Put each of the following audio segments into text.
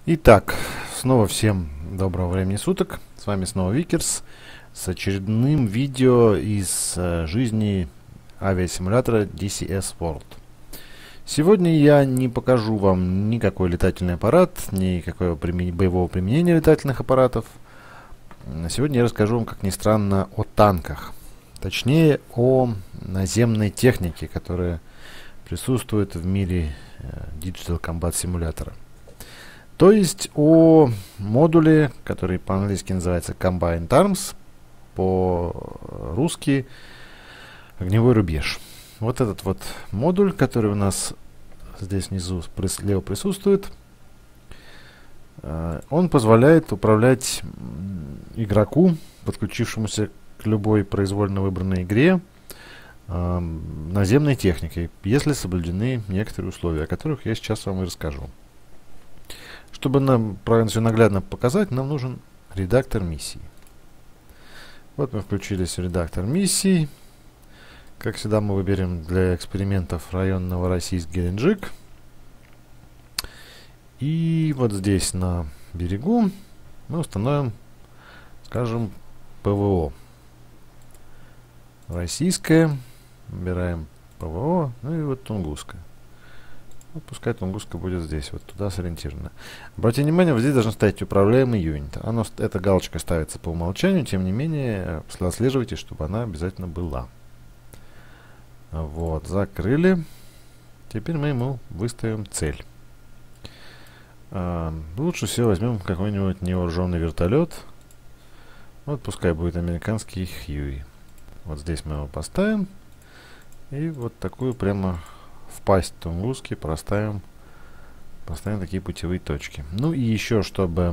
Итак, снова всем доброго времени суток. С вами снова Викерс с очередным видео из жизни авиасимулятора DCS World. Сегодня я не покажу вам никакой летательный аппарат, никакого боевого применения летательных аппаратов. Сегодня я расскажу вам, как ни странно, о танках. Точнее, о наземной технике, которая присутствует в мире Digital Combat Simulator. То есть о модуле, который по-английски называется Combined Arms, по-русски огневой рубеж. Вот этот вот модуль, который у нас здесь внизу слева присутствует, он позволяет управлять игроку, подключившемуся к любой произвольно выбранной игре, наземной техникой, если соблюдены некоторые условия, о которых я сейчас вам и расскажу. Чтобы нам правильно все наглядно показать, нам нужен редактор миссий. Вот мы включились в редактор миссий. Как всегда, мы выберем для экспериментов район Новороссийск-Геленджик. И вот здесь на берегу мы установим, скажем, ПВО. Российское. Выбираем ПВО. Ну и вот Тунгусское. Вот пускай Тунгуска будет здесь, вот туда сориентировано. Обратите внимание, вот здесь должен стоять управляемый юнит. Эта галочка ставится по умолчанию, тем не менее, отслеживайте, чтобы она обязательно была. Вот, закрыли. Теперь мы ему выставим цель. Лучше всего возьмем какой-нибудь невооруженный вертолет. Вот пускай будет американский Хьюи. Вот здесь мы его поставим. И вот такую прямо в пасть Тунгуски поставим такие путевые точки. Ну и еще, чтобы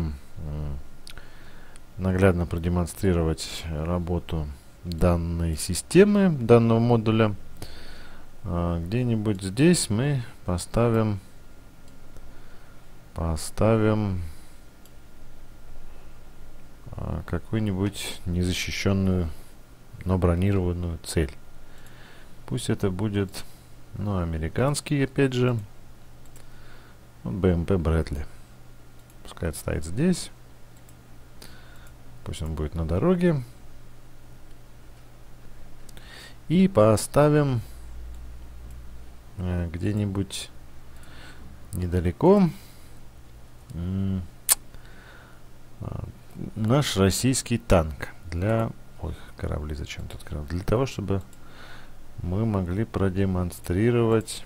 наглядно продемонстрировать работу данной системы, данного модуля, где-нибудь здесь мы поставим какую-нибудь незащищенную, но бронированную цель. Пусть это будет, ну, американский, опять же, вот БМП Брэдли. Пускай это стоит здесь. Пусть он будет на дороге. И поставим где-нибудь недалеко наш российский танк для... Ой, корабли зачем тут открыл? Для того, чтобы мы могли продемонстрировать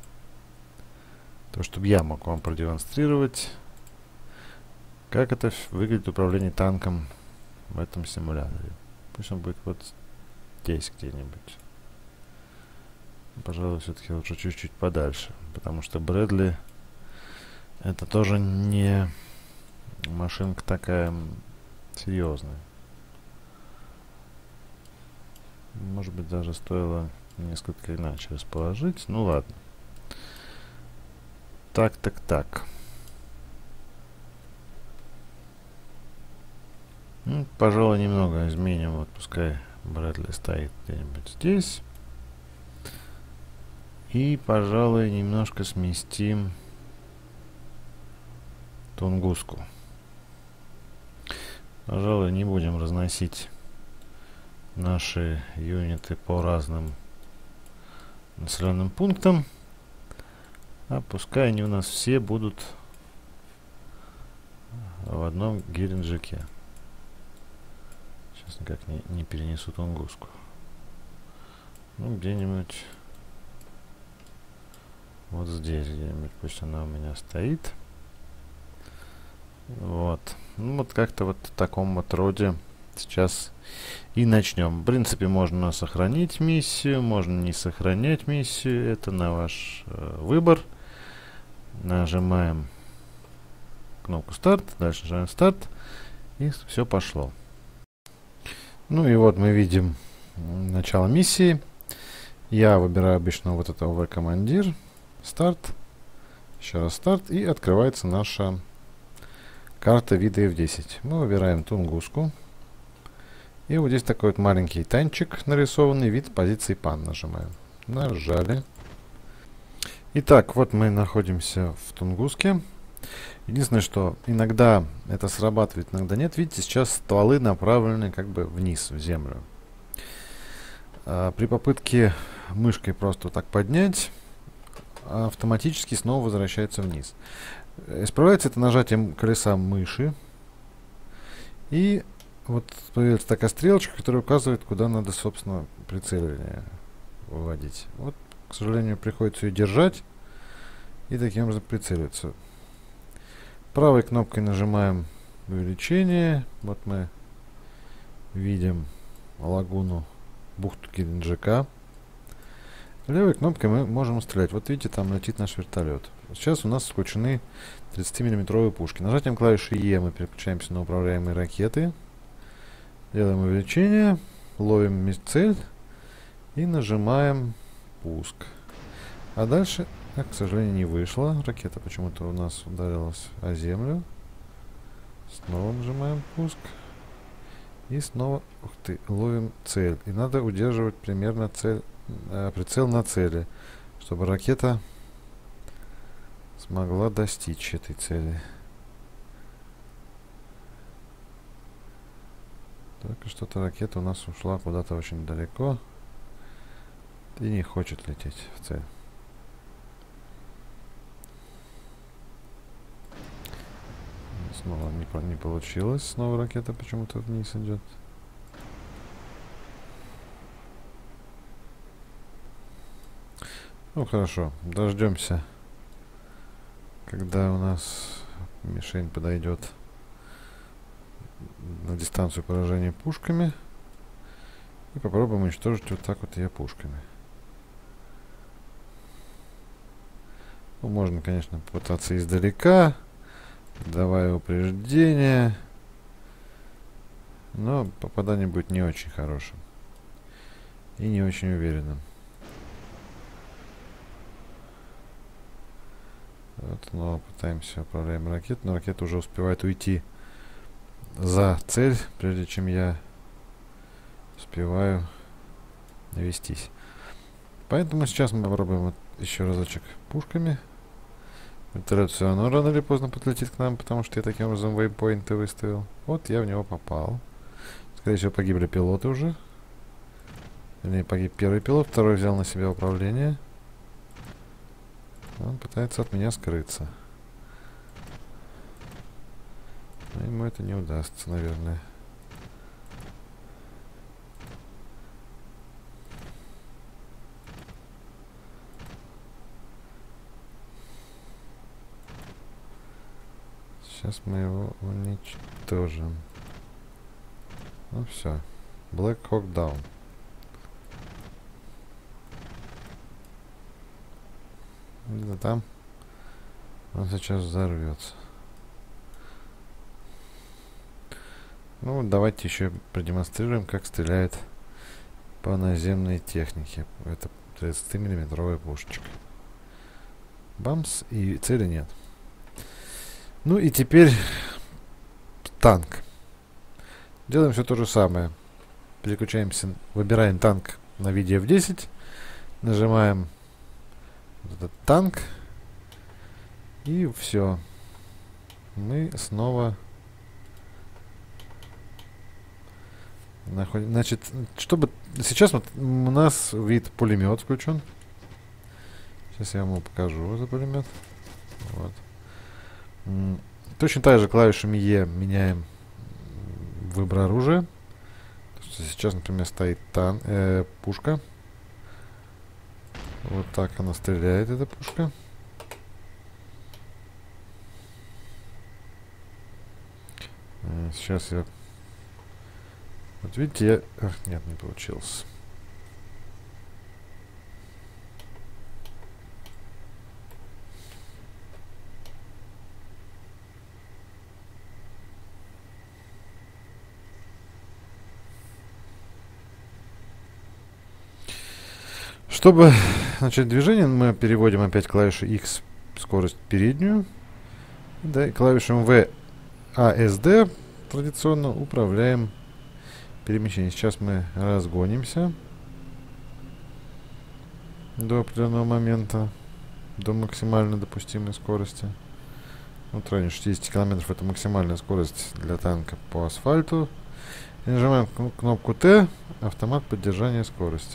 то, чтобы я мог вам продемонстрировать, как это выглядит управление танком в этом симуляторе. Пусть он будет вот здесь где-нибудь. Пожалуй, все-таки лучше чуть-чуть подальше, потому что Брэдли это тоже не машинка такая серьезная. Может быть, даже стоило несколько иначе расположить. Ну ладно. Так. Ну, пожалуй, немного изменим. Вот пускай Брэдли стоит где-нибудь здесь. И, пожалуй, немножко сместим Тунгуску. Пожалуй, не будем разносить наши юниты по разным населенным пунктам, а пускай они у нас все будут в одном Геленджике. Сейчас никак не перенесу Тунгуску. Ну, где-нибудь вот здесь где-нибудь пусть она у меня стоит. Вот. Ну, вот как-то вот в таком вот роде сейчас и начнем. В принципе, можно сохранить миссию, можно не сохранять миссию. Это на ваш выбор. Нажимаем кнопку старт, дальше нажимаем старт, и все пошло. Ну и вот мы видим начало миссии. Я выбираю обычно вот это ОВ-командир. Старт. Еще раз старт. И открывается наша карта вида F10. Мы выбираем Тунгуску. И вот здесь такой вот маленький танчик нарисованный, вид позиции PAN нажимаем. Нажали. Итак, вот мы находимся в Тунгуске. Единственное, что иногда это срабатывает, иногда нет. Видите, сейчас стволы направлены как бы вниз, в землю. При попытке мышкой просто так поднять, автоматически снова возвращается вниз. Исправляется это нажатием колеса мыши. И вот появляется такая стрелочка, которая указывает, куда надо, собственно, прицеливание выводить. Вот, к сожалению, приходится ее держать и таким образом прицеливаться. Правой кнопкой нажимаем увеличение. Вот мы видим лагуну, бухту Геленджика. Левой кнопкой мы можем стрелять. Вот видите, там летит наш вертолет. Сейчас у нас включены 30-мм пушки. Нажатием клавиши E мы переключаемся на управляемые ракеты. Делаем увеличение, ловим цель и нажимаем пуск. А дальше, к сожалению, не вышло. Ракета почему-то у нас ударилась о землю. Снова нажимаем пуск. И снова, ух ты, ловим цель. И надо удерживать примерно прицел на цели, чтобы ракета смогла достичь этой цели. Только что-то ракета у нас ушла куда-то очень далеко и не хочет лететь в цель. Снова не получилось. Снова ракета почему-то вниз идет. Ну хорошо, дождемся, когда у нас мишень подойдет на дистанцию поражения пушками. И попробуем уничтожить вот так вот ее пушками. Ну, можно, конечно, попытаться издалека, давая упреждение. Но попадание будет не очень хорошим. И не очень уверенным. Вот снова пытаемся управляем ракету, но ракета уже успевает уйти за цель, прежде чем я успеваю навестись. Поэтому сейчас мы попробуем вот еще разочек пушками. Вертолет все равно рано или поздно подлетит к нам, потому что я таким образом вейпоинты выставил. Вот я в него попал. Скорее всего, погибли пилоты уже. Вернее, погиб первый пилот, второй взял на себя управление. Он пытается от меня скрыться. Но ему это не удастся, наверное. Сейчас мы его уничтожим. Ну все. Black Hawk down. Где-то там он сейчас взорвется. Ну, давайте еще продемонстрируем, как стреляет по наземной технике. Это 30-миллиметровая пушечка. Бамс, и цели нет. Ну и теперь танк. Делаем все то же самое. Переключаемся, выбираем танк на видео в 10. Нажимаем вот этот танк. И все. Мы снова находим. Значит, чтобы сейчас вот у нас вид пулемет включен. Сейчас я вам покажу этот пулемет. Вот. Точно так же клавишами E меняем выбор оружия. Сейчас, например, стоит пушка. Вот так она стреляет, эта пушка. Сейчас я... Вот видите, я... Ах, нет, не получилось. Чтобы начать движение, мы переводим опять клавишу X, скорость переднюю. Да, и клавишем V, ASD традиционно управляем перемещением. Сейчас мы разгонимся до определенного момента, до максимально допустимой скорости. Вот в районе 60 км это максимальная скорость для танка по асфальту. И нажимаем кнопку Т, автомат поддержания скорости.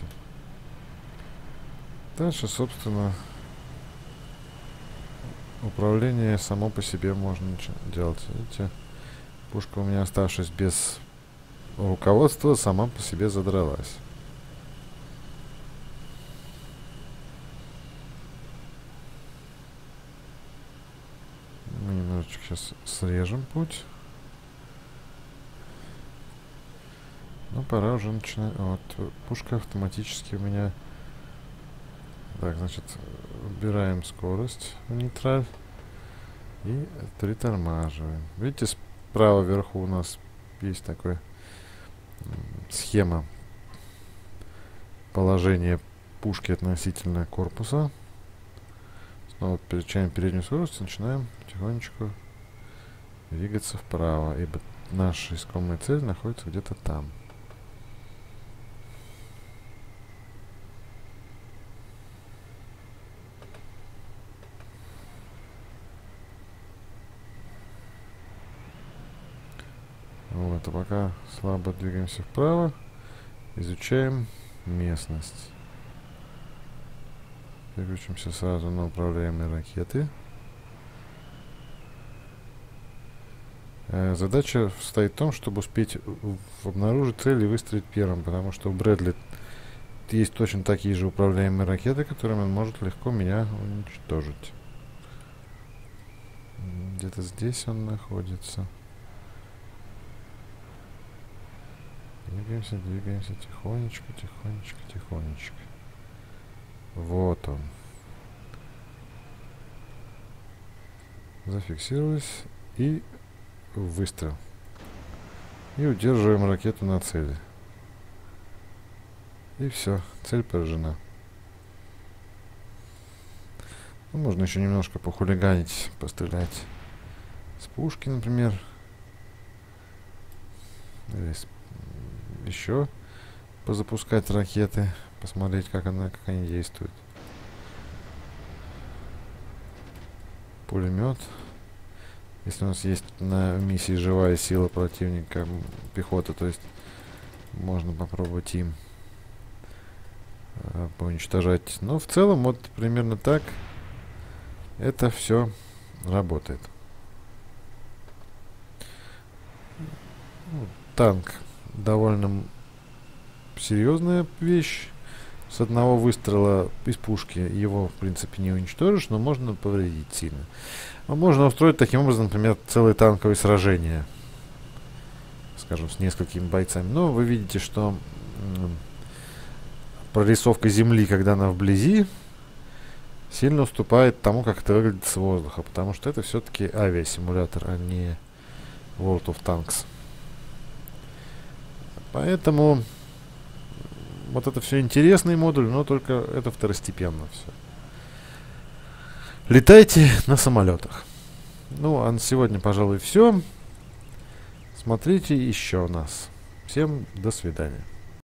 Дальше, собственно, управление само по себе можно делать. Видите, пушка у меня, оставшись без руководства, сама по себе задралась. Мы немножечко сейчас срежем путь. Ну, пора уже начинать. Вот, пушка автоматически у меня. Так, значит, убираем скорость в нейтраль и притормаживаем. Видите, справа вверху у нас есть такая схема положения пушки относительно корпуса. Снова переключаем переднюю скорость и начинаем потихонечку двигаться вправо, ибо наша искомая цель находится где-то там. Вот, а пока слабо двигаемся вправо, изучаем местность. Переключимся сразу на управляемые ракеты. Задача состоит в том, чтобы успеть обнаружить цель и выстрелить первым, потому что у Брэдли есть точно такие же управляемые ракеты, которыми он может легко меня уничтожить. Где-то здесь он находится. Двигаемся, двигаемся тихонечко, тихонечко, тихонечко. Вот он. Зафиксировались и выстрел. И удерживаем ракету на цели. И все, цель поражена. Ну, можно еще немножко похулиганить, пострелять с пушки, например. Или еще позапускать ракеты, посмотреть, как они действуют. Пулемет. Если у нас есть на миссии живая сила противника, пехота, то есть можно попробовать им поуничтожать. Но в целом вот примерно так это все работает. Танк довольно серьезная вещь. С одного выстрела из пушки его, в принципе, не уничтожишь, но можно повредить сильно. А можно устроить таким образом, например, целые танковые сражения, скажем, с несколькими бойцами. Но вы видите, что прорисовка земли, когда она вблизи, сильно уступает тому, как это выглядит с воздуха, потому что это все-таки авиасимулятор, а не World of Tanks. Поэтому вот это все интересный модуль, но только это второстепенно все. Летайте на самолетах. Ну, а на сегодня, пожалуй, все. Смотрите еще нас. Всем до свидания.